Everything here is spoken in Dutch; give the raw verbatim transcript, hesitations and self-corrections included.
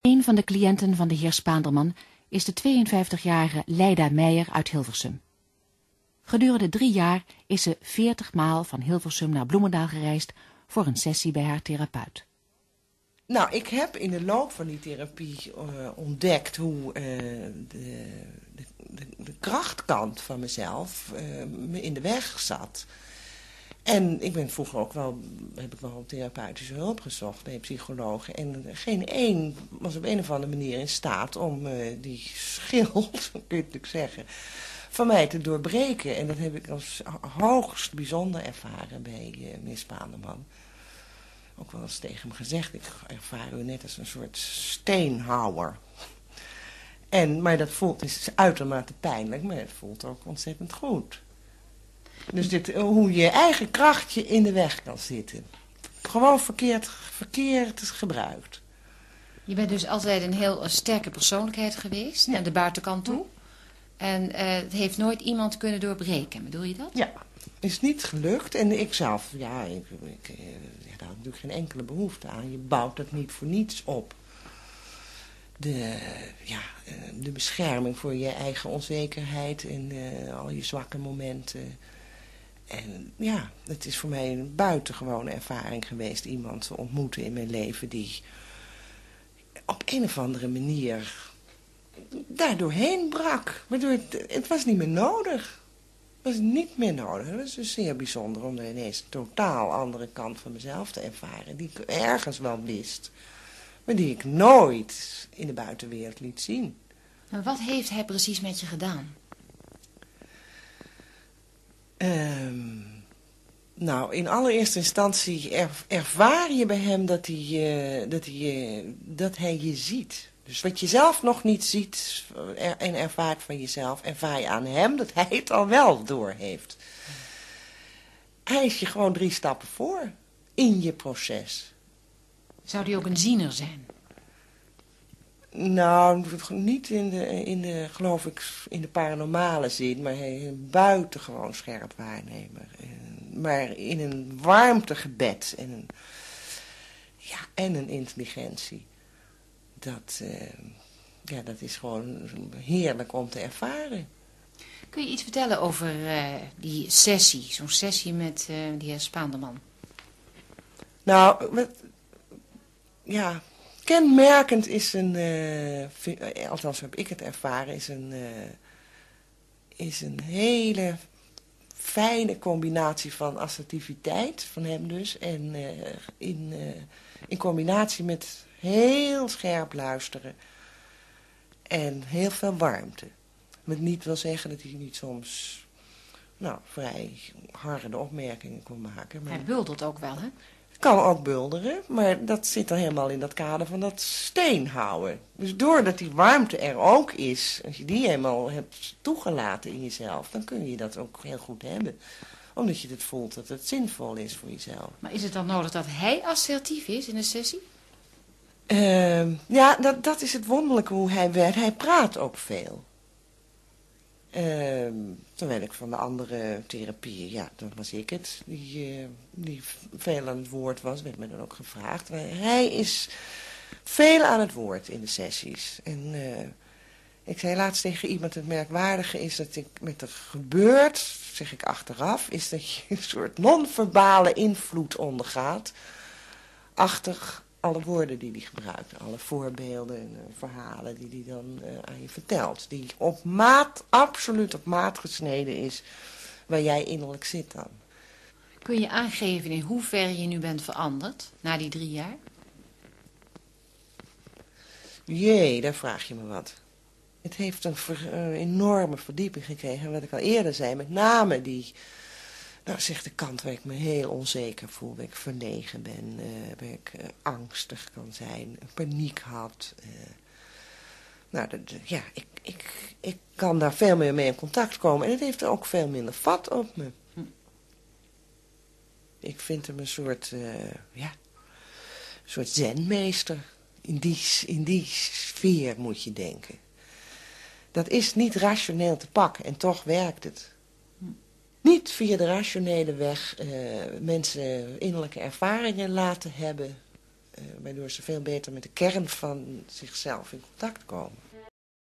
Een van de cliënten van de heer Spaanderman is de tweeënvijftigjarige Leida Meijer uit Hilversum. Gedurende drie jaar is ze veertig maal van Hilversum naar Bloemendaal gereisd voor een sessie bij haar therapeut. Nou, ik heb in de loop van die therapie uh, ontdekt hoe uh, de, de, de, de krachtkant van mezelf uh, me in de weg zat. En ik ben vroeger ook wel, heb ik wel therapeutische hulp gezocht bij psychologen. En geen één was op een of andere manier in staat om uh, die schild, zo kun je het zeggen, van mij te doorbreken. En dat heb ik als hoogst bijzonder ervaren bij uh, meneer Spaanderman. Ook wel eens tegen hem gezegd, ik ervaar u net als een soort steenhouwer. En, maar dat voelt, is uitermate pijnlijk, maar het voelt ook ontzettend goed. Dus dit, hoe je eigen krachtje in de weg kan zitten. Gewoon verkeerd, verkeerd gebruikt. Je bent dus altijd een heel sterke persoonlijkheid geweest, ja. Naar de buitenkant toe. En uh, het heeft nooit iemand kunnen doorbreken, bedoel je dat? Ja, is niet gelukt. En ik zelf, ja, ik, ik, ik daar had natuurlijk geen enkele behoefte aan. Je bouwt dat niet voor niets op. De, ja, de bescherming voor je eigen onzekerheid en uh, al je zwakke momenten. En ja, het is voor mij een buitengewone ervaring geweest iemand te ontmoeten in mijn leven die op een of andere manier daardoorheen brak. Waardoor het, het was niet meer nodig. Het was niet meer nodig. Het was dus zeer bijzonder om er ineens een totaal andere kant van mezelf te ervaren. Die ik ergens wel wist, maar die ik nooit in de buitenwereld liet zien. En wat heeft hij precies met je gedaan? Um, nou, in allereerste instantie er, ervaar je bij hem dat hij, uh, dat, hij, uh, dat hij je ziet. Dus wat je zelf nog niet ziet er, en ervaart van jezelf, ervaar je aan hem dat hij het al wel door heeft. Hij is je gewoon drie stappen voor in je proces. Zou hij ook een ziener zijn? Nou, niet in de, in de, geloof ik, in de paranormale zin, maar hij is een buitengewoon scherp waarnemer. Maar in een warmtegebed en een, ja, en een intelligentie. Dat, uh, ja, dat is gewoon heerlijk om te ervaren. Kun je iets vertellen over uh, die sessie, zo'n sessie met uh, die heer Spaanderman? Nou, wat, ja... Kenmerkend is een, uh, althans heb ik het ervaren, is een, uh, is een hele fijne combinatie van assertiviteit, van hem dus, en uh, in, uh, in combinatie met heel scherp luisteren en heel veel warmte. Wat niet wil zeggen dat hij niet soms, nou, vrij harde opmerkingen kon maken. Maar... Hij buldert ook wel, hè? Kan ook bulderen, maar dat zit dan helemaal in dat kader van dat steenhouden. Dus doordat die warmte er ook is, als je die helemaal hebt toegelaten in jezelf, dan kun je dat ook heel goed hebben. Omdat je het voelt dat het zinvol is voor jezelf. Maar is het dan nodig dat hij assertief is in een sessie? Uh, ja, dat, dat is het wonderlijke hoe hij werkt. Hij praat ook veel. Uh, terwijl ik van de andere therapieën, ja, dan was ik het, die, uh, die veel aan het woord was, werd me dan ook gevraagd. Maar hij is veel aan het woord in de sessies. En uh, ik zei laatst tegen iemand, het merkwaardige is dat ik met er gebeurt, zeg ik achteraf, is dat je een soort non-verbale invloed ondergaat, achter alle woorden die hij gebruikt, alle voorbeelden en uh, verhalen die hij dan uh, aan je vertelt. Die op maat, absoluut op maat gesneden is, waar jij innerlijk zit dan. Kun je aangeven in hoeverre je nu bent veranderd, na die drie jaar? Jee, daar vraag je me wat. Het heeft een ver, uh, enorme verdieping gekregen, wat ik al eerder zei, met name die... Nou, zegt de kant waar ik me heel onzeker voel, waar ik verlegen ben, uh, waar ik uh, angstig kan zijn, paniek had. Uh, nou, dat, ja, ik, ik, ik kan daar veel meer mee in contact komen en het heeft er ook veel minder vat op me. Hm. Ik vind hem een soort, uh, ja, een soort zenmeester. In die, in die sfeer moet je denken. Dat is niet rationeel te pakken en toch werkt het. Niet via de rationele weg uh, mensen innerlijke ervaringen laten hebben. waardoor ze veel beter met de kern van zichzelf in contact komen.